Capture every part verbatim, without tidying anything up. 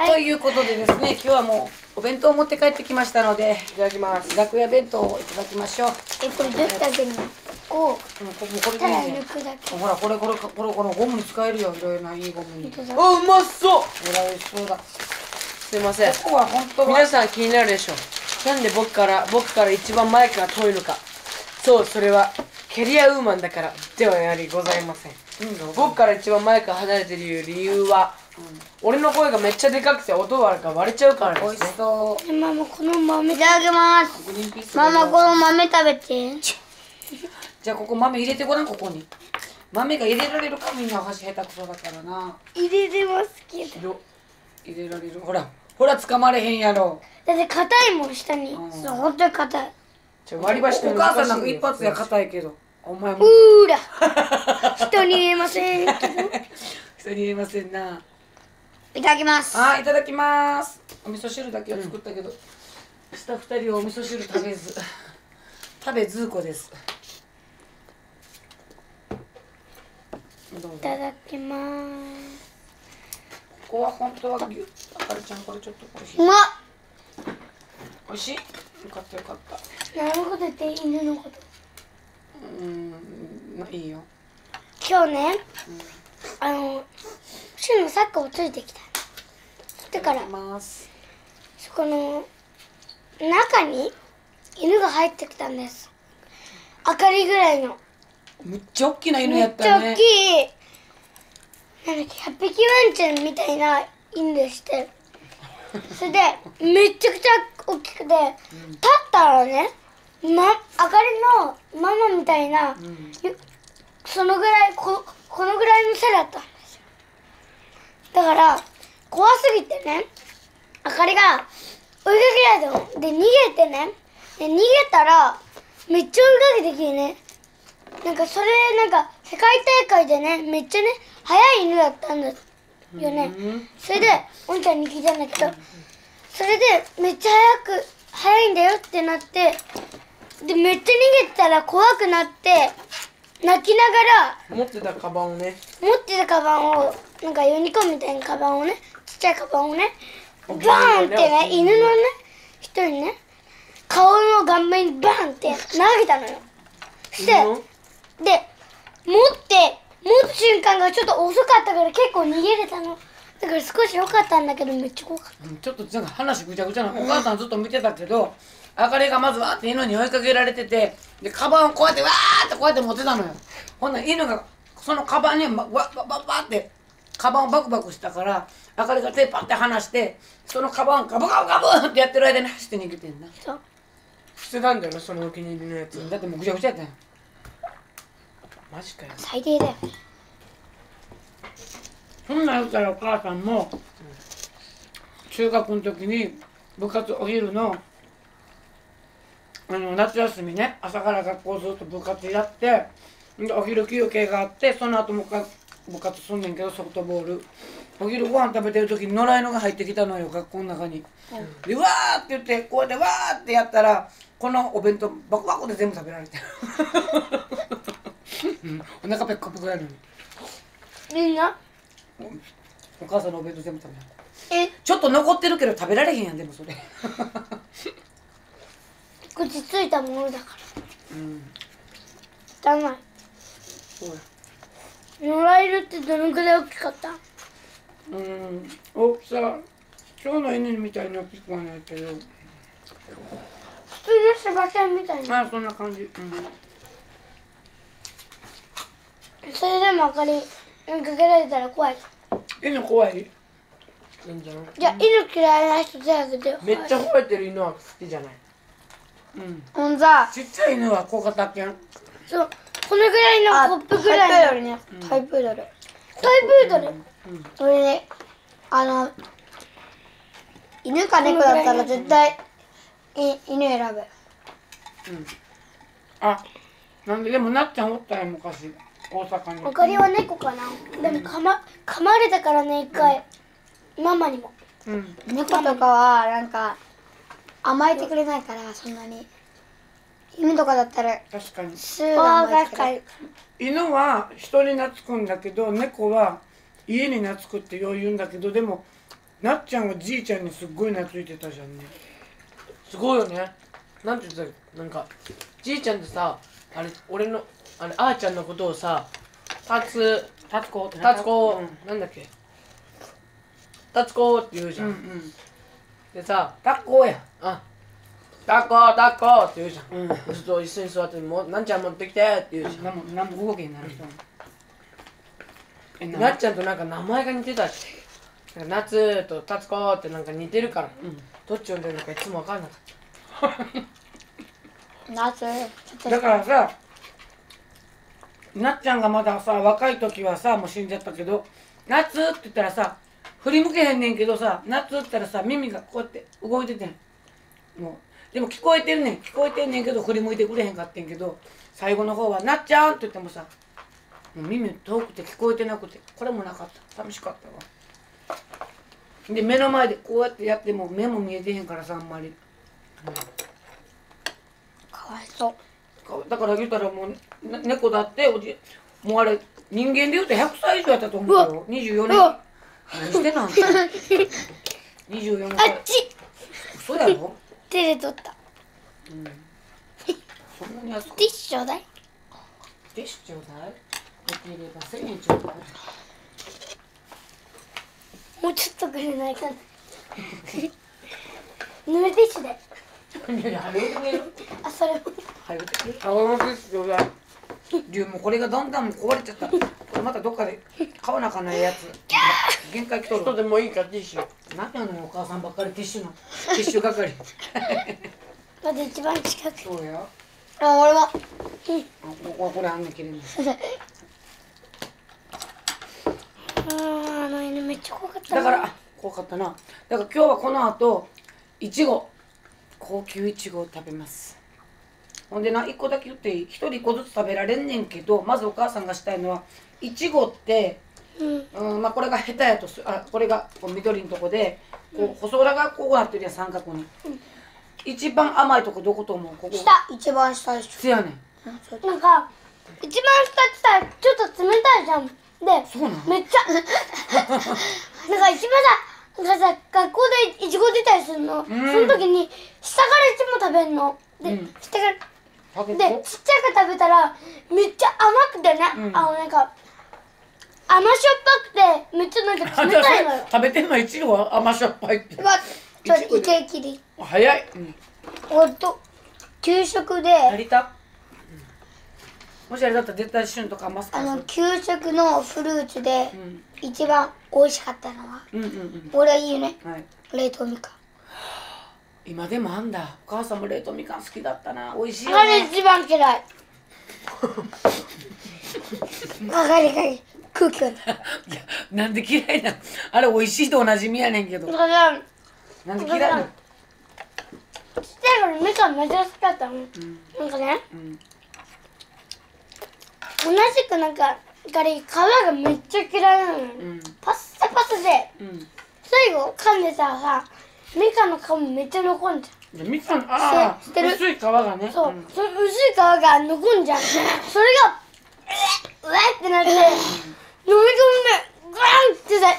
ということでですね、今日はもうお弁当を持って帰ってきましたので、いただきます。楽屋弁当をいただきましょう。 え、これどうやって開けるの？こう。 もうここれでいいね。 抜くだけ。 ほら、これこれこれこのゴムに使えるよ。いろいろないいゴムに。 あ、うまそう。 ほら、美味しそうだ。 すいません。 ここは本当は皆さん気になるでしょ。なんで僕から僕から一番マイクが遠いのか。そう、それはキャリアウーマンだからではやはりございません。 うん、 僕から一番マイクが離れてる理由は、うん、俺の声がめっちゃでかくて音が割れちゃうからですね。 美味しそう。 ママ、この豆いただきます。ママ、この豆食べて。 じゃあここ豆入れてごらん、ここに。豆が入れられるか、みんな箸下手くそだからな。 入れれますけど。 入れられる。ほら、ほら掴まれへんやろ。 だって硬いもん、下に。 うん、 そう、本当に硬い。 ちょ割り箸でお母さんなんか一発や硬いけど。お前も。 うーら。人に言えませんけど。 人に言えませんな。 いただきます。 はい、いただきます。お味噌汁だけは作ったけど、うん、下二人はお味噌汁食べず、食べずこです。 いただきます。 ここは本当は牛。あかりちゃん、これちょっとこれ。 うまっ。 美味しい？よかったよかった。 なるほどって犬のこと。 うん、いいよ。 今日ね、うん、あの、シュのサッカーをついてきた。だから、そこの中に犬が入ってきたんです。明かりぐらいの。 めっちゃ大きな犬やったね。 めっちゃ大きい。なんだっけ、ひゃっぴきワンちゃんみたいな犬でして。それで、めちゃくちゃ大きくて、立ったらね、ま、あかりのママみたいな、うん、そのぐらいこ、このぐらいの背だったんですよ。だから、怖すぎてね、あかりが追いかけられたの。で、逃げてね、で逃げたら、めっちゃ追いかけてきてね、なんかそれ、なんか、世界大会でね、めっちゃね、速い犬だったんですよね。それで、おんちゃんに聞いたんだけど、それで、めっちゃ速く、速いんだよってなって、で、めっちゃ逃げてたら怖くなって、泣きながら持ってたカバンをね持ってたカバンを、なんかユニコーンみたいなカバンをね、ちっちゃいカバンをね、バーンってね、犬のね、人にね、顔の顔面にバーンって投げたのよ。そして、で、持って、持つ瞬間がちょっと遅かったから結構逃げれたの。だから少し良かったんだけど、めっちゃ怖かった。 ちょっとなんか話ぐちゃぐちゃな、お母さんずっと見てたけど、あかりがまずわーって犬に追いかけられてて、で、カバンをこうやってわーってこうやって持ってたのよ。ほんなら犬がそのカバンにわわわわって、カバンをバクバクしたから、あかりが手パッて離して、そのカバンをガブガブガブってやってる間に走って逃げてんな。 そう。 捨てたんだよな、そのお気に入りのやつ。 だってもうぐちゃぐちゃやったんや。 マジかよ。 最低だよ。 そんなん言ったらお母さんも、うん、中学の時に部活お昼のあの夏休みね、朝から学校ずっと部活やって、でお昼休憩があって、その後もう一回部活すんねんけど、ソフトボール。お昼ご飯食べてる時に野良犬が入ってきたのよ、学校の中に。うん、で、わーって言って、こうやってわーってやったら、このお弁当バクバクで全部食べられてる。うん、お腹ペッコペコやのに。 みんなお母さんのお弁当全部食べられえちょっと残ってるけど食べられへんやん、でもそれ。 口ついたものだから。 うん。 汚い。 そうや。 野良犬ってどのくらい大きかった？ うん、大きさ、今日の犬みたいに大きくはないけど。 普通の柴犬みたいな。 ああ、そんな感じ。うん。 それでもあかり追いかけられたら怖い。 犬怖い？ いいんじゃない？ じゃあ犬嫌いな人手挙げてよ。 めっちゃ吠えてる犬は好きじゃない。 うん。 ほんさ、 ちっちゃい犬は小型犬。 そう、このぐらいのコップぐらいの。タイプードルね。タイプードル。タイプードル。うん。それで、あの、犬か猫だったら絶対い犬選ぶ。うん。 あ、なんででもなっちゃんおったよ昔。大阪に。 あかりは猫かな。でもかま噛まれたからね一回。ママにも。うん。猫とかはなんか甘えてくれないからそんなに。犬とかだったら確かに。 すぐ甘えてくれる。 犬は人に懐くんだけど、猫は家に懐くってよう言うんだけど、でもなっちゃんがじいちゃんにすっごい懐いてたじゃんね。 すごいよね。なんて言ってたなんかじいちゃんってさ、あれ俺のあれあーちゃんのことをさ、たつたつこってたつこ、 うんなんだっけ、たつこって言うじゃん。 うんうん。 でさ、 たっこや。 あ、たっこたっこって言うじゃん。 うん。 そうすると一緒に座ってもうなんちゃん持ってきてって言うじゃん。 なんもなんも動けになる人。えなっちゃんとなんか名前が似てたし、なんか夏とたつこってなんか似てるから、 うんどっち呼んでるのかいつも分かんなかっ夏だからさ、なっちゃんがまださ若い時はさもう死んじゃったけど、夏って言ったらさ振り向けへんねんけどさ、夏って言ったらさ耳がこうやって動いててん。もうでも聞こえてんねん聞こえてんねんけど振り向いてくれへんかってんけど、最後の方はなっちゃんって言ってもさ、もう耳遠くて聞こえてなくて、これもなかった。寂しかったわ。で目の前でこうやってやっても目も見えてへんからさ、あんまり。 かわいそう。 だから言うたらもうね猫だっておじもうあれ人間で言うとひゃくさい以上やったと思うよ。にじゅうよねん。 うわ何してなんてにじゅうよねんあっち嘘やろ。 手で取った。 うんそんなに安くティッシュちょうだい。 ティッシュちょうだい。できればせんえんちょうだい。 もうちょっとくれないかな。ぬれティッシュで。 いやいや早くてくれる。 あ、それも。 早くてくれる。 た。青のですよだ。 龍もうこれがだんだんもう壊れちゃった。これまたどっかで買わなあかんないやつ。限界来とるわ。 人でもいいかティッシュ。 何やのよお母さんばっかりティッシュのティッシュ係。 まだ一番近く。 そうや。 あ、俺は。 あこここれあんねん切れんの。 あー、あの犬めっちゃ怖かったな。 だからあ怖かったな。だから今日はこの後いちご高級いちごを食べます。ほんでないっこだけ言っていい？一人いっこずつ食べられんねんけど、まずお母さんがしたいのはいちごってうん。 うんまあこれが下手やとすあこれがこう緑のとこでこう細裏がこうなってるやん三角に。一番甘いとこどこと思う？ここ。 下、一番下でしせやねん。 ょ。なんか、一番下ってさ、ちょっと冷たいじゃん。で、 そうなの？ めっちゃ、なんか一番さ、なんかさ、学校でいちご出たりするの。 んその時に、下からいちご食べんの。で、 うん下から、 食べで、ちっちゃく食べたら、めっちゃ甘くてね、 うんあの、なんか、甘しょっぱくて、めっちゃなんか冷たいのよ。 食べてんのいちごは甘しょっぱいって。 うわ、ちょっといちごでイケイケで。 早い。うん。 おっと、給食で、 やりた。もしあれだったら絶対旬とか余すかあの、 らさ。 給食のフルーツでう、ん一番美味しかったのは、 うんうんうん。 俺はいいよね。 はい。 冷凍みかん。 今でもあんだ。お母さんも冷凍みかん好きだったな。美味しいよあれね。 一番嫌い。わかりかり。空気を。 いやなんで嫌いなの？あれ美味しいとおなじみやねんけど。 だから、 なんで嫌いなの？ ちっちゃい頃みかんめっちゃ好きだったの。 うんなんかね、 うん同じくなんか、ガリ皮がめっちゃ嫌いなのよ。 うんパッサパサで、 うん。 最後噛んでたらさ、みかんの皮もめっちゃ残んじゃん。 じゃあみかんああ知ってる薄い皮がね。 そう、 んその薄い皮が残んじゃん。それが、うわってなって、飲み込んで、ガーンってさ、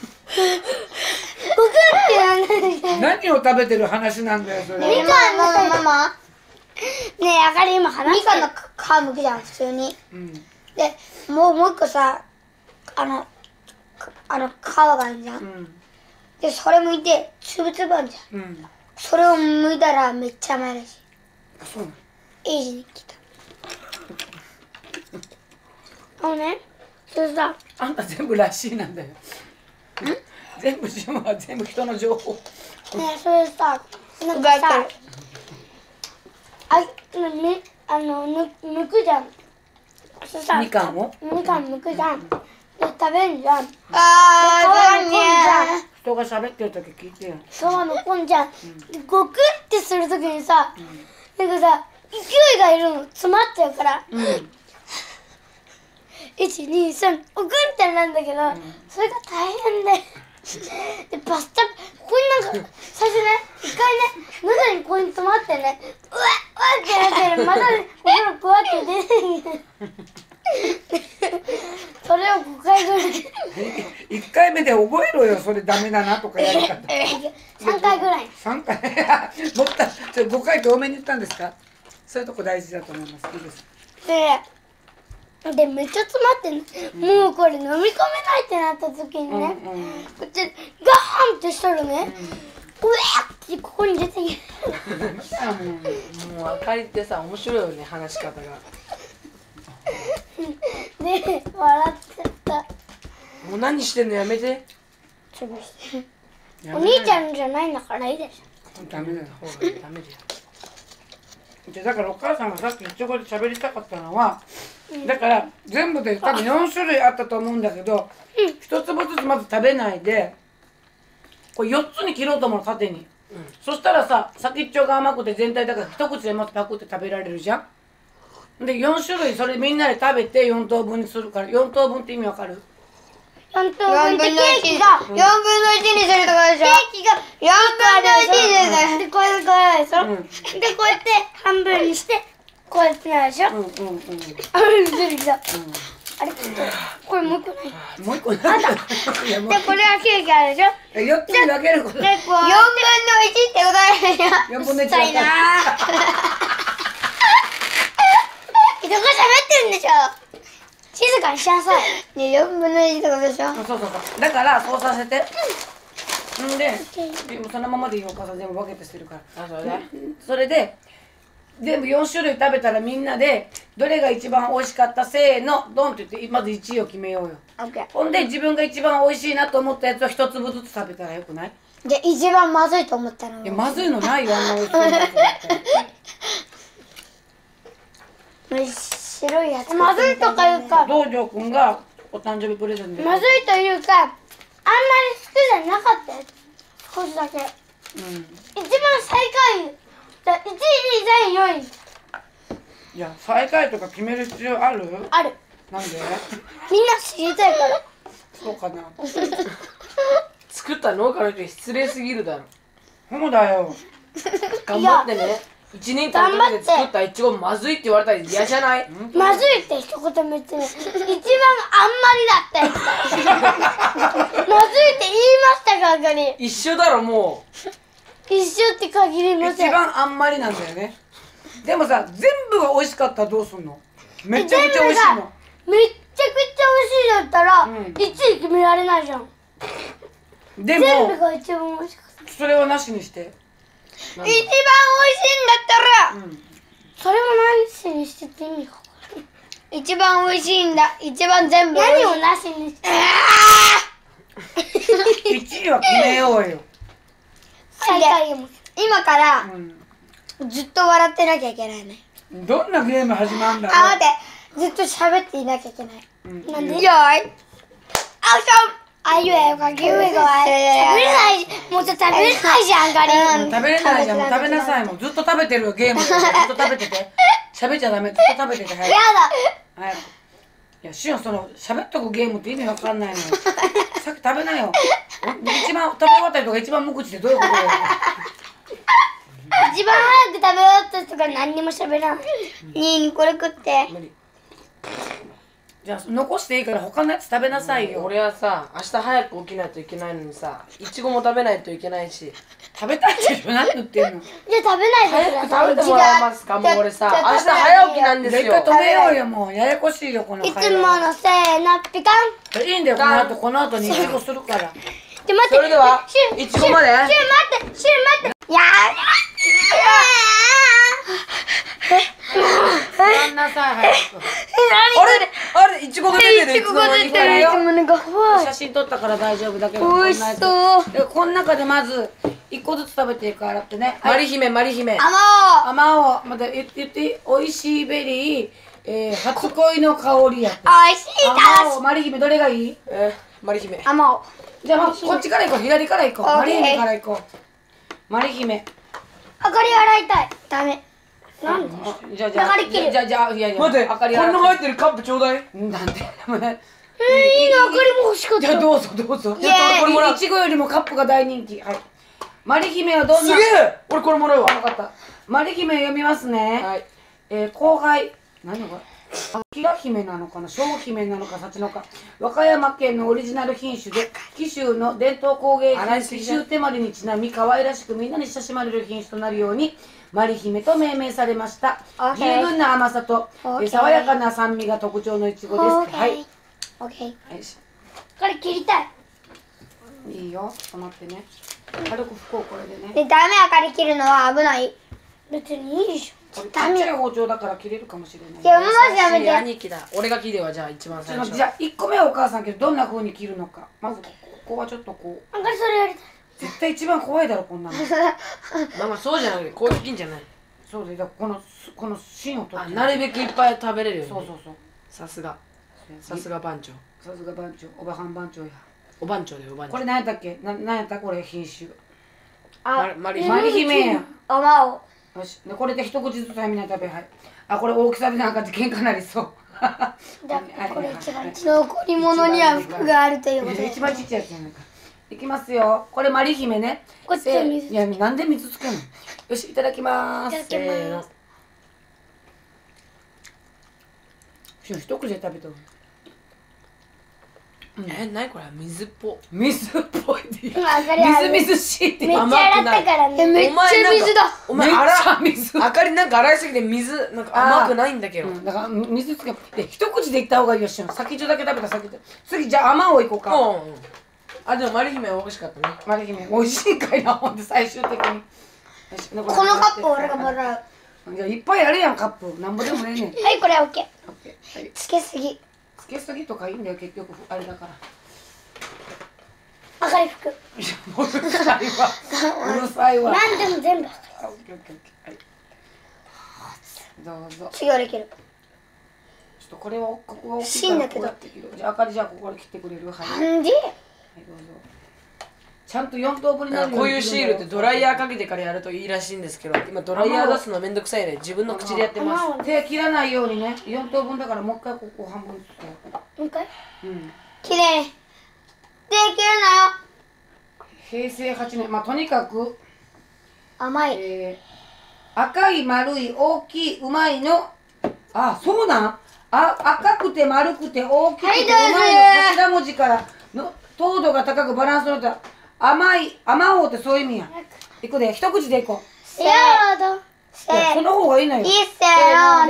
ゴクってなんだけど。 何を食べてる話なんだよそれ。 みかんのママねえ、あかり今話してみかんの皮むくじゃん、普通に。 うんで、もう、もう一個さ、あの、あの、皮があるじゃん。 うんで、それ剥いて、つぶつぶあるじゃん。 うん。 それを剥いたらめっちゃ甘いらしい。 あそうなの。 エイジに来た。あのね、それさ、 あんた全部らしいなんだよ。全部自分は全部人の情報。 ねえ、それさ、なんかさ、あ、み、あの、む、剥くじゃん。そしたらみかんをみかん剥くじゃん。で、食べんじゃん。 あー、残んじゃん。 人が喋ってる時聞いてよ。 皮残んじゃん。でゴクってするときにさ、なんかさ、勢いがいるの、詰まっちゃうから。 うん。 いち、に、さん、おくんってなんだけど、それが大変で。で、バスタ、ここになんか、最初ね、一回ね、喉にここに詰まってね、うわっ、うわってなってね、またね、ここからこうやって出てきて。 それをごかいぐらいいっかいめで覚えろよ、それダメだなとかやり方。 さんかいぐらいさんかいもったそれごかいって多めに言ったんですか？そういうとこ大事だと思います。いいです。 ででめっちゃ詰まってんの、うん、もうこれ飲み込めないってなった時にね、うんうん、こっちガーンってしたらね、うん、うわーってここに出てきてもうあかりってさ面白いよね、話し方が。 で笑っちゃった。 もう何してんのやめて。 潰してお兄ちゃんじゃないんだからいいでしょ。 ダメだよ。 ほらダメだよ。 でだからお母さんがさっきいちごで喋りたかったのは、うん、だから全部で多分よんしゅるいあったと思うんだけど、うん、ひとつぶずつまず食べないでこれよっつに切ろうと思うの、縦に、うん、そしたらさ先っちょが甘くて全体だから一口でまずパクって食べられるじゃん。でよんしゅるいそれみんなで食べてよんとうぶんにするから、よんとうぶんって意味わかる？ よんとうぶんってケーキがよんぶんのいちにするとかでしょ。ケーキがよんぶんのいちにするでこれこれでしょ、うん、でこうやって半分にしてこうやってなるでしょ。うんうんうん。あれ出てきた。あれこれもう一個ない。 もう一個ない。 あった。でこれはケーキあるでしょ。 よっつに分けること。 でこうよんぶんのいちってことでしょ。 よんぶんのいちだな。人が喋ってるんでしょ。静かにしなさい。ね、よんぶんのいちってことでしょ。 そうそうそう。だからそうさせて。んで、でもそのままでいいよ、お母さん全部分けてしてるから。あ、それで。それで全部よんしゅるい食べたらみんなでどれが一番美味しかったせーのドンって言ってまずいちいを決めようよ。 Okay. ほんで自分が一番美味しいなと思ったやつを一粒ずつ食べたらよくない？ じゃあ一番まずいと思ったの？ いやまずいのないよ、あんな美味しそうなやつだったら。白いやつまずいとかいうか道場くんがお誕生日プレゼントでまずいというかあんまり好きじゃなかったやつ少しだけ、うん、一番最下位じゃあいちいにさんいよんい。 いや最下位とか決める必要ある？ ある。 なんで？ みんな知りたいから。 そうかな。 作った農家の人に失礼すぎるだろ。 そうだよ。 頑張ってね。いちねんかんかけて作ったいちごまずいって言われたら嫌じゃない？ まずいって一言も言ってない。一番あんまりだったやつ。まずいって言いましたか、あかり。 一緒だろもう。一緒って限りません。 一番あんまりなんだよね。でもさ、全部が美味しかったらどうすんの？めちゃくちゃ美味しいの。 めっちゃくちゃ美味しいだったら、うん、いちい決められないじゃん。 でも全部が一番美味しかった。 それはなしにして。 一番美味しいんだったら、うん、それもなしにしてって意味が分かる。一番美味しいんだ。一番全部何をなしにしていちいは決めようよ。 今から、うん、ずっと笑ってなきゃいけないね。 どんなゲーム始まるんだろう。 あ、待って、ずっと喋っていなきゃいけない、うん、なんでよーいアクションあいうえおかきうえが食べれない、もうちょっと食べれないじゃん、ガリ、 うん、食べれないじゃん、もう食べなさい。もうずっと食べてるよ、ゲームずっと食べてて。喋っちゃダメ、ずっと食べてて。早く。 やだ早く。いや、しおん、その喋っとくゲームって意味わかんないのよ。さっき食べなよ。一番食べ終わったりとか一番無口ってどういうことよ。 一番早く食べ終わった人が何にも喋らない。にーにこれ食って。無理。 じゃあ残していいから他のやつ食べなさいよ。 俺はさ、明日早く起きないといけないのにさ、いちごも食べないといけないし。 食べたいでしょ、何言ってんの。 じゃあ食べないでください。 早く食べてもらえますか。もう俺さ、明日早起きなんですよ。 一回止めようよ、もうややこしいよ、この会話。 いつものせーの、ピカン。 いいんだよ、この後、この後にいちごするから。 ちょ、待って。 それでは、いちごまで。 シュウ待って、シュウ待って。やーやんなさい、早く。 あれあれ、いちごが出てる。 いちごが出てる。 写真撮ったから大丈夫だけど。 おいしそう。 で、この中でまずいっこずつ食べていくからってね。 マリ姫、マリ姫。 あまおう。あまおう。また言って言っていい？おいしいベリー、えー、初恋の香りやって。 おいしいだ。 あまおう。マリ姫どれがいい？ えー、マリ姫。 あまおう。 じゃあこっちから行こう。左から行こう。マリ姫から行こう。マリ姫。 あかり洗いたい。ダメ。なんで？ じゃあじゃあじゃあじゃあいやいや。 待って、こんな入ってるカップちょうだい。 なんで？ えー、いいの、あかりも欲しかった。 じゃあどうぞどうぞ。 いやこれもらう。いちごよりもカップが大人気。はい。マリ姫はどんな？ すげえ。俺これもらうわ。 分かった。マリ姫読みますね。 はい。 えー、後輩。何これ？ キラ姫なのかな、小姫なのか、幸のか。和歌山県のオリジナル品種で、紀州の伝統工芸品、紀州手まりにちなみ、可愛らしくみんなに親しまれる品種となるように、まり姫と命名されました。十分な甘さと、え爽やかな酸味が特徴のいちごです。はい。 オッケー。 よし。 これ切りたい。 いいよ、止まってね。軽く拭こう、これでね。 で、ダメあかり切るのは危ない。別にいいでしょ。 これちっちゃい包丁だから切れるかもしれない。 いや、マジやめて。 兄貴だ。俺が切るわ、じゃあ一番最初。 じゃあいっこめはお母さんけど、どんな風に切るのか。まずここはちょっとこう。 あかりそれやりたい。 絶対一番怖いだろ、こんなの。 まあまあそうじゃなくて、こういう金じゃない。 そうで、だからこのこの芯を取って。 なるべくいっぱい食べれるように。 そうそうそう。 さすが。さすが番長。 さすが番長、おばはん番長や。 お番長だよ、お番長。 これ何やったっけ、な何やったこれ品種。 あ、 マリマリ姫や。 あまお。 よし、でこれで一口ずつみんな食べ、はい。あ、これ大きさでなんか喧嘩なりそう。 じゃあこれ一番残り物には服があるということで。 一番ちっちゃいやつやないか。いきますよ。これマリ姫ね。 こっちは水。 いや、なんで水つけんの。よし、いただきます。 いただきます。 一口で食べた。 え、なにこれ、水っぽ。 水っぽいで。みずみみずしいって。 めっちゃ洗ったからね。めっちゃ水だ。 お前、あら、水。あかりなんか洗いすぎて水、なんか甘くないんだけど。 だから水つけ、で、一口でいった方がいいよ、しゅん。先っちょだけ食べた、先っちょ。次、じゃあ、甘おいこうか。 うん。あ、でも、マリ姫は美味しかったね。 マリ姫、美味しいかいな、ほんで、最終的に。 このカップ俺がもらう。 じゃあ、いっぱいあるやん、カップ。なんぼでもええねん。 はい、これオッケー。 オッケー。はい。 つけすぎ。 つけすぎとかいいんだよ、結局、あれだから。 あかり服。 うるさいわ。うるさいわ。 なんでも全部。 あ、オッケーオッケーオッケー。はい。どうぞ。 次はできる。 ちょっとこれはここは大きい芯だけど。 じゃあ、あかりじゃあここで切ってくれる。はい。はい、 なんで？ どうぞ。ちゃんと四等分になるよこういうシールってドライヤーかけてからやるといいらしいんですけど、今ドライヤー出すのめんどくさいね。自分の口でやってます。 手切らないようにね。四等分だからもう一回ここ半分ずつ。 もう一回？ うん。 きれい。手切るなよ。 平成八年、まあとにかく甘い。 えー、赤い丸い大きいうまいの。あ、そうなん？あ、赤くて丸くて大きくてうまいの頭文字からの糖度が高くバランスのとった甘い、甘おうってそういう意味や。いくで、一口でいこう。 せーの。せいや、その方がいいのよ。 いいせーの。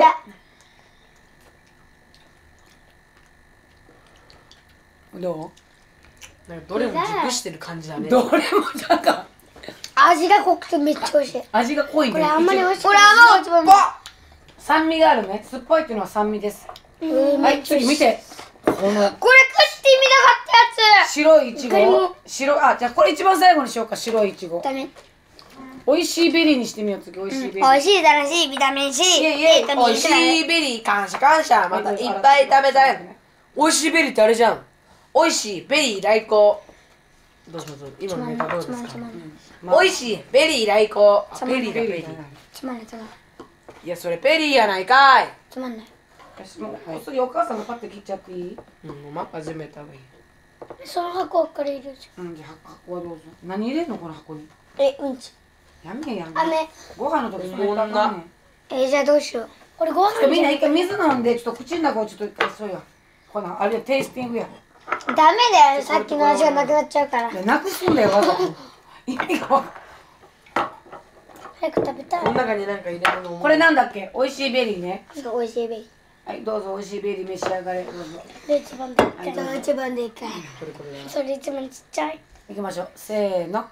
どう？なんかどれも熟してる感じだね。 どれもなんか味が濃くてめっちゃ美味しい。 味が濃いね。 これあんまり美味しい。これ甘い一番。 酸味があるね。酸っぱいっていうのは酸味です。はい、次見て。このこれ食ってみたかったやつ。 白いいちご。白、あ、じゃあこれ一番最後にしようか。白いいちご。 ダメ。 美味しいベリーにしてみよう。次美味しいベリー。 美味しい楽しいビタミン C。 イエイイエイ。美味しいベリー感謝感謝。またいっぱい食べたい。美味しいベリーってあれじゃん。美味しいベリー来航。どうぞどうぞ。今のネタどうですか。美味しいベリー来航。ベリーだベリー。 つまんないつまんない。 いやそれベリーやないかい。 つまんない。 もう次お母さんがパッて切っちゃっていい？ うん、もうマッパ全部やった方がいい。 その箱から入れるじゃん。うん、じゃあ箱はどうぞ。何入れんのこの箱に？ え、うんち。 やめやめ。 飴。 ご飯の時そんなかんねん。 え、じゃあどうしよう。これご飯。 みんな一回水飲んでちょっと口の中をちょっと一回そうや。このあれテイスティングや。 ダメだよ。さっきの味がなくなっちゃうから。 なくすんだよわざと。意味がわかん。 早く食べたい。 この中になんか入れるの。 これなんだっけ？美味しいベリーね。 美味しいベリー。 はい、どうぞ美味しいベリー召し上がれ。どうぞ。 で一番でっかい。一番でっかい。 これこれ。 それ一番ちっちゃい。 いきましょう。せーの。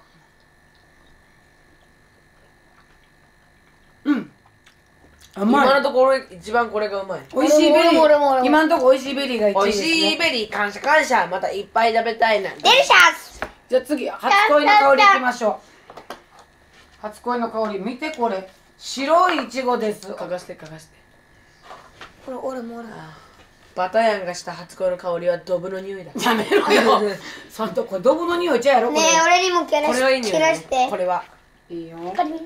うん。甘い。 今のところ一番これがうまい。 美味しいベリー。今のところ美味しいベリーが一位ですね。 美味しいベリー感謝感謝。またいっぱい食べたいな。 デリシャス。 じゃあ次初恋の香りいきましょう。初恋の香り見てこれ白いいちごです。 嗅がして嗅がして。 これ俺も俺も。 バタヤンがした初恋の香りはドブの匂いだ。 やめろよ。そんとこれドブの匂いちゃうやろ。 ねえ俺にも切らして。 これはいい匂い。 らして。 これは。 いいよ。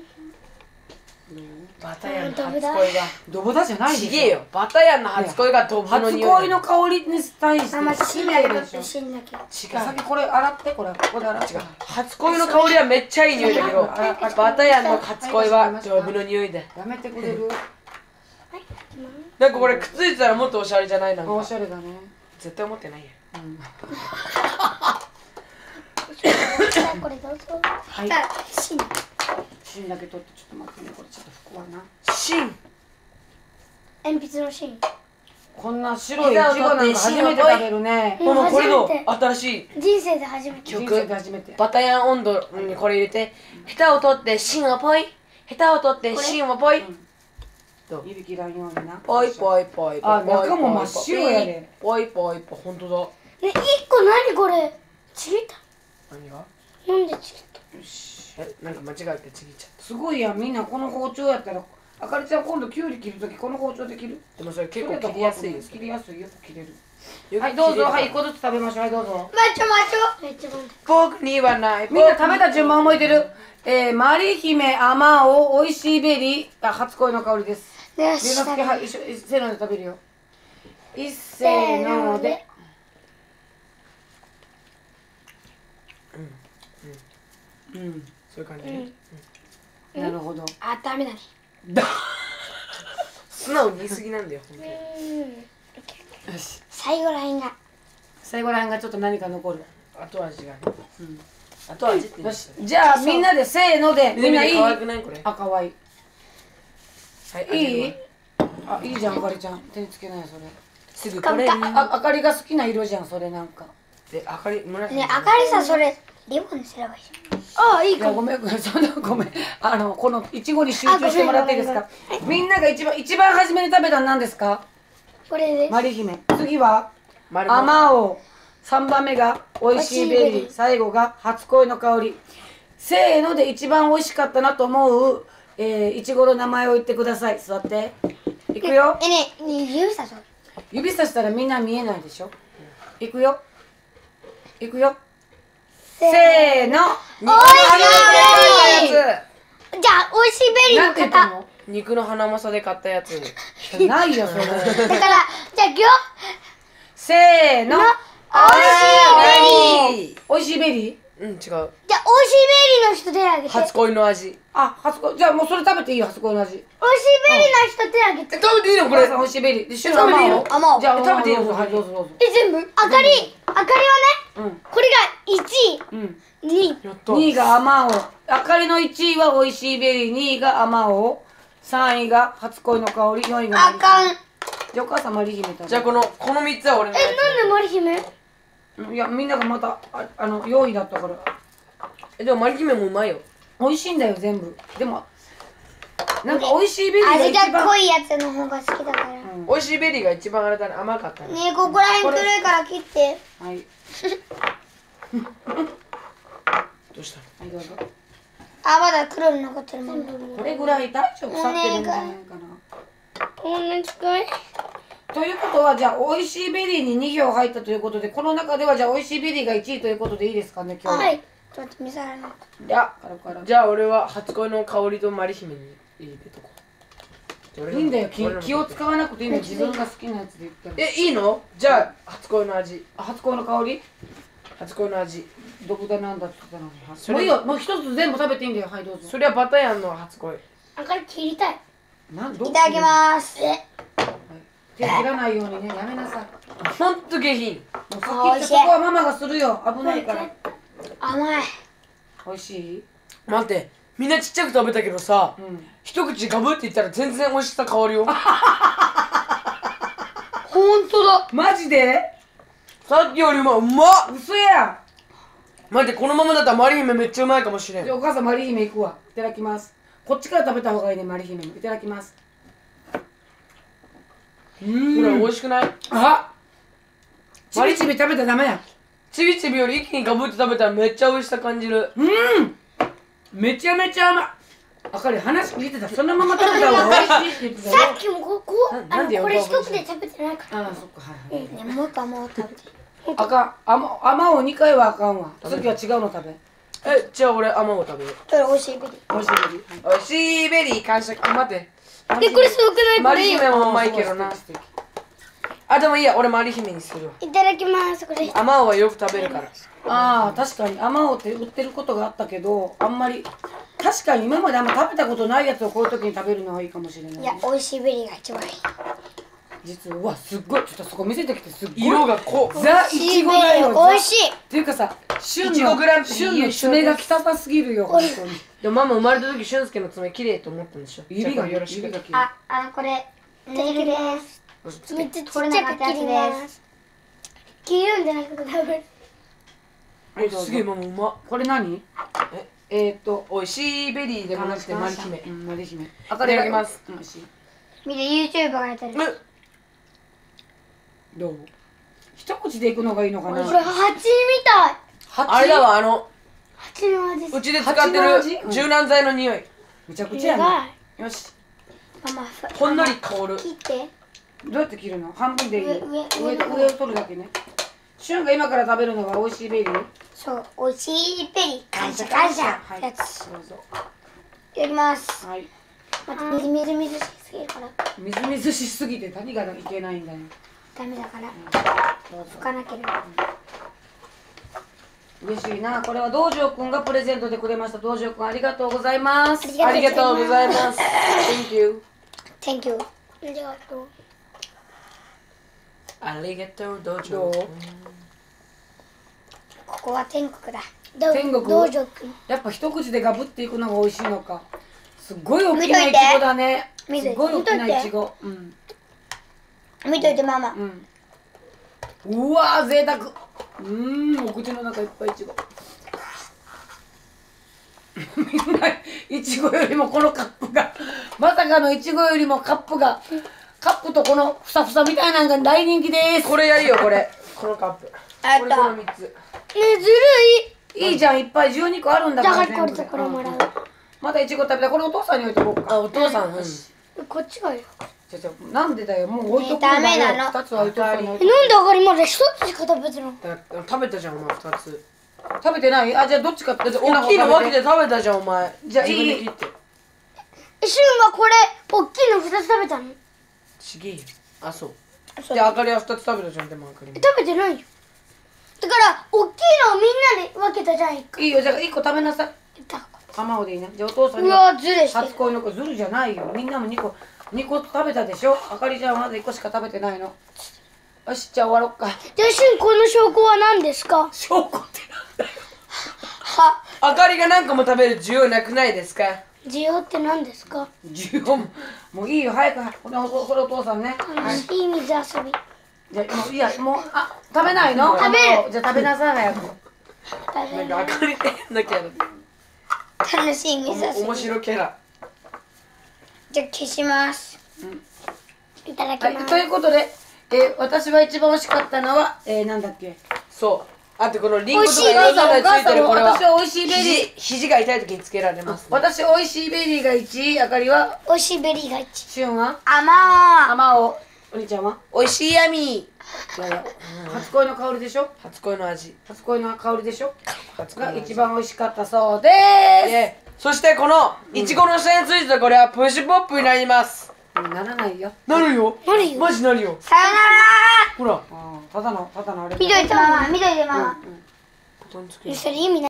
バタヤンの初恋がドブだじゃないでしょ。 ちげえよ。バタヤンの初恋がドブの匂い。 初恋の香りに対して。 あ、ま芯だけ取って芯だけ。 違う。 先これ洗ってこれここで洗って。 初恋の香りはめっちゃいい匂いだけど、バタヤンの初恋はドブの匂いだ。 やめてくれる？ はい。 なんかこれくっついてたらもっとおしゃれじゃない？なんかおしゃれだね。 絶対思ってないやん。 うん。 じゃあこれどうぞ。 はいじゃあ芯。 芯だけ取ってちょっと待ってね。これちょっと服はな。 芯。 鉛筆の芯。 こんな白いいちごなんか初めて食べるね。 うんほらこれの初めて新しい人生で初めて。 人生で初めて。 バタヤン温度にこれ入れて、ヘタを取って芯をポイ、ヘタを取って芯をポイ、どう？ 指切らんようにな。 ポイポイポイポイ。 あ中も真っ白やで。 ポイポイポイ。ほんとだ。 ね、一個何これ。ちぎった。 何が？ なんでちぎった。 よし。 え、なんか間違えてちぎっちゃっすごいやん、みんなこの包丁やったら、あかりちゃん今度きゅうり切るときこの包丁で切る？ た。でもそれ結構切りやすいです。 切りやすいよく切れる。 よくはいどうぞ、はい一切れるから個ずつ食べましょう。はいどうぞ。 マチョマチョ。めっちゃ僕にはない。 みんな食べた順番覚えてる？えー、マリ姫あまおおいしいベリーが初恋の香りです。 よ龍之し。 介はい一緒一せーので食べるよ。一せーので。うん、 そういう感じね。 なるほど。 あ、ダメだね。 だ素直に言い過ぎなんだよ、ほんとに。 うん。 よし。 最後らへんが。 最後らへんがちょっと何か残る。 後味がね。 うん。 後味って言うんよしですよ。 じゃあみんなでせーのでみんないい？ 可愛くないこれ。 あ可愛い。 はいいい味はあいいじゃんあかりちゃん手につけないそれ。 すぐこれに。 ああかりが好きな色じゃんそれなんか。 で、あかり、紫。 ね、あかりさ、それ、リボンにすればいいじゃん。ああ、いいいやごめんごめんそんなごめんあのこのいちごに集中してもらっていいですか。みんなが一番一番初めに食べたの何ですか？ これです。 マリ姫。次は丸あまおう。さんばんめがおいしいベリー。最後が初恋の香り。せーので一番おいしかったなと思うえーいちごの名前を言ってください。座っていくよ。 えね、ね、指さそう。 指さしたらみんな見えないでしょ。いくよいくよせーの。 肉のおいしい花まさで買ったやじゃあ、おいしいベリーなんの型。 て言ったの？ つ。肉の花まさで買ったやつ。 ないよそれ。 だから、じゃあ、いくよ。 せーの。 おいしいベリー。 おいしいベリー。 うん、違う。 じゃあ、おいしいベリーの人手挙げて。 初恋の味。 あ初恋じゃあもうそれ食べていいよ初恋の味。 おいしいベリーの人手挙げて。 え、食べていいのこれこれ。おいしいベリー。でシュ食べていいのあまおじゃあ食べていいのどうぞはいどうぞどうぞ。 え、全部あかり、あかりはね、 うんこれがいちうん。 い、にい。 やった。 にいがあまおう。あかりのいちいはおいしいベリー、にいがあまおう、さんいが初恋の香り、よんいがマリ姫。 あかん。え、 じゃあお母さんマリ姫食べる。 じゃあこの、このみっつは俺のやつ。 なんでマリ姫？ いやみんながまたああのよんいだったからえ、でもマリ姫もうまいよ。 美味しいんだよ全部。でもなんか美味しいベリーが味一番。 が濃いやつの方が好きだから。ねうん美味しいベリーが一番あれだね、甘かったね。 え、ここらへん黒いから切って。 はいどうしたの？ はいどうぞ。 あ、まだ黒いの残ってるもん。 これぐらい大丈夫腐ってるんじゃないかな。 こんなちっこい。 ということはじゃあ美味しいベリーにに票入ったということでこの中ではじゃあ美味しいベリーがいちいということでいいですかね今日。 はい。ちょっと見せられない。 いや、 カラカラじゃあ俺は初恋の香りとマリ姫に入れとこう。 いいんだよ気気を使う。 わなくていいんだよ自分が好きなやつで言ったら。 え、いいの？じゃあ、初恋の味。 あ初恋の香り初恋の味。 どこだなんだって言ったのに。 それもういいよもう一つ全部食べていいんだよはいどうぞ。 それはバタヤンの初恋。 あかり切りたい。 なんどいただきます。え、 手切らないようにねやめなさい。 ほんと下品。 もうさっき言ったそこはママがするよ危ないから。 甘い。 美味しい？ 待って、みんなちっちゃく食べたけどさ、 うん。 一口ガブって言ったら全然美味しさ変わるよ。 ほんとだ。 マジで？ さっきよりもうまっ。 嘘や。 待って、このままだったらマリ姫めっちゃうまいかもしれん。 じゃあお母さんマリ姫行くわ。いただきます。こっちから食べた方がいいねマリ姫も。いただきます。うこれーん。 美味しくない？ あ。ちびちび食べたらダメや。 ちびちびより一気にガブって食べたらめっちゃ美味しさ感じる。 うんめちゃめちゃ甘い。あかり話聞いてたそのまま食べた方が美味しいって言ってたよ。 さっきもここ、 なあの、 なんでよこれ一口で食べてないかああそっかはいら。 はい。 うん、ね、もう一回もう食べて。 あかんあまあまおうにかいはあかんわ。次は違うの食べ。 え、じゃあ俺アマを食べよう。 これ美味しいベリー。 美味しいベリー。 美味しいベリー完食。あ、待って。 え、これすごくないマこれいいよ。 リ姫もうまいけどな。 素敵素敵あ、でもいいや、俺マリ姫にするわ。 いただきます。これ。 アマオはよく食べるから。 ああ確かにあまおうって売ってることがあったけどあんまり確かに今まであんま食べたことないやつをこういう時に食べるのはいいかもしれない。 いや、美味しいベリーが一番いい。 実はすっごいちょっとそこ見せてきてすっごい色がこうザ・いちごだよ。 美味しい。 っていうかさ、旬いちごのグランプリ旬の爪が汚さすぎるよ本当に。 でもママ生まれた時俊介の爪綺麗と思ったんでしょ。 指がじゃあよろしく指が切る。 あ、あのこれネイルです。 めっちゃちっちゃく切ります。切るんじゃなくて食べる。 はい、どうぞすげえママうまっ。 これ何？ ええーっとおいしいベリーでもなくてマリ姫。いうん、マリ姫。 ただきます。 うん、美味しい。 見て YouTuber がやってる。 どう？一口でいくのがいいのかな。 これ蜂みたい。 蜂あれだわ、あの蜂の味する。 うちで使って蜂の味る柔軟剤の匂い。 めちゃくちゃやな。よし。 ママ、 ほんのり香る。 切って。 どうやって切るの？半分でいい。 上上上上上を取るだけね。旬が今から食べるのが美味しいベリー。 そう、美味しいベリー。感謝感謝。 はい。 やつ。 どうぞ。 いただきます。 はい。 待って、みずみずしすぎるから。 みずみずしすぎて何がいけないんだよ。 ダメだから。 どうぞ拭かなければ。 嬉しいな。これは道場くんがプレゼントでくれました。道場くんありがとうございます。 ありがとうございます。Thank you。 Thank you。ありがとう。 ありがとう道ど場う？ ここは天国だ。どう天国道場くん。 やっぱ一口でガブっていくのが美味しいのか。すっごい大きないちごだね。す見といてっごい大きないちご。うん。 見といてママ。 うん。うわー贅沢。うーん、お口の中いっぱいいちご。みんないちごよりもこのカップがまさかのいちごよりもカップがカップとこのふさふさみたいなのが大人気です。 これやるよこれ。このカップ。 あこれこのった。 みっつ。 ねずるい。 いいじゃん、いっぱいじゅうにこあるんだからじゃあこれとこれもらう。 またいちご食べた。これお父さんに置いとこうか。 あお父さん。うん。 こっちがいい。 ちょちょなんでだよ、もう置いとくんだよ。 ねダメなのふたつは置いとくの。 え、なんであかりまで一つしか食べてないの？ だ食べたじゃんお前二つ。 食べてない？あ、じゃあどっちかってだって大きいの分けて食べたじゃんお前。 じゃあ自分でいい切って。 え、しゅんはこれ、おっきいの二つ食べたの？ ちげえよ。あそう。 そうであかりは二つ食べたじゃんでもあかりも。 食べてないよ。だから、おっきいのをみんなで分けたじゃん、一個。 いいよ、じゃあいっこ食べなさい。 だ卵でいいね。じゃあお父さんにうわ、ずれしてる。 初恋の子ずるじゃないよ。みんなもにこにこ食べたでしょ。あかりちゃんはまだいっこしか食べてないの。よし、じゃあ終わろっか。 じゃあ、しゅん、この証拠は何ですか？ 証拠ってなんだよ。 は、 あかりが何個も食べる需要なくないですか？ 需要って何ですか？ 需要ももういいよ、早く。これおこれお父さんね。 楽しい水遊び。 じゃあもういいや、もうあ食べないの？ 食べるじゃあ食べなさい早く。 食べるなんかあかりって変なキャラ。 楽しい水遊び。 おも面白キャラ。 じゃあ、消します。いただきはい、 ます。 ということで、えー私は一番美味しかったのは、えー、なんだっけ。 そう。あとこのリンゴとか美味しいベリーがついてるこれは私は美味しいベリー。 肘肘が痛い時につけられますね。 私美味しいベリーがいちい、あかりは、 おいしいベリーが一。 しゅんは、 あまー。 あまお、お兄ちゃんは、 美味しいヤミー。 いやいや、初恋の香りでしょ。 初恋の味。 初恋の香りでしょ。 初恋の味が一番美味しかったそうででそしてこのいちごの下についてたこれはプッシュポップになります。 す。ならないよ。 なるよ。 なるよマジなるよ。 さよならほら。 あーただの、ただのあれ。 ー。緑とママ、緑でママ。 うんうんボタンつけるそれ意味ない。